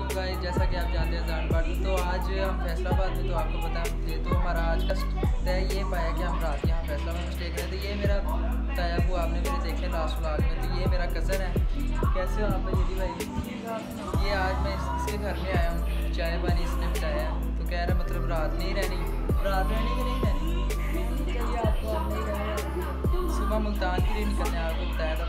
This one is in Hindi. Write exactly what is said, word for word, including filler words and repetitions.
तो गाइस जैसा कि आप जानते हैं जानबाग तो आज हम फैसलाबाद में, तो आपको पता थे तो हमारा आज का तय ये पाया कि हम रात यहाँ फैसलाबाद में स्टे करें। तो ये मेरा तया वो आपने मेरे देखे लास्ट व्लॉग में। तो ये मेरा कज़न है। कैसे हो आप यदि भाई? ये आज मैं इसके घर में आया हूँ, चाय पानी इसने बताया है। तो कह रहा मतलब रात नहीं रहनी, रात रहनी कि नहीं रहनी चाहिए आपको? आप नहीं रहना, सुबह मुल्तान के लिए निकलने आपको बताया था।